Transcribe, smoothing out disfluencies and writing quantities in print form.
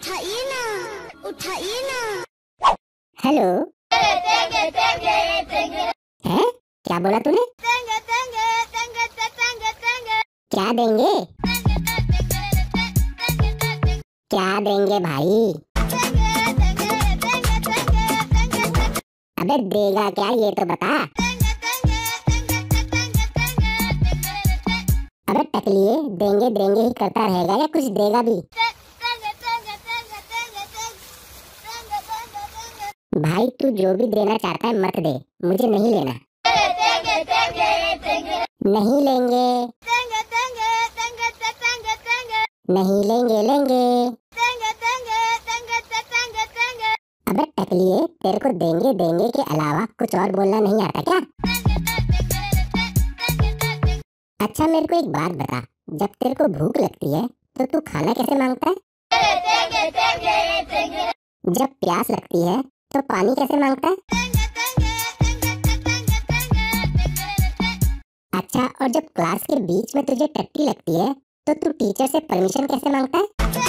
उठाइए ना, उठाइए ना। हेलो। हैं? क्या बोला तूने? क्या देंगे? क्या देंगे भाई? अबे देगा क्या ये तो बता। अबे टकलिए, देंगे देंगे ही करता रहेगा या कुछ देगा भी? भाई तू जो भी देना चाहता है मत दे, मुझे नहीं लेना। नहीं लेंगे। नहीं लेंगे लेंगे। अबे टकलिए, तेरे को देंगे देंगे के अलावा कुछ और बोलना नहीं आता क्या? अच्छा मेरे को एक बात बता, जब तेरे को भूख लगती है तो तू खाना कैसे मांगता है? जब प्यास लगती है तो पानी कैसे मांगता है? अच्छा और जब क्लास के बीच में तुझे टट्टी लगती है तो तू टीचर से परमिशन कैसे मांगता है?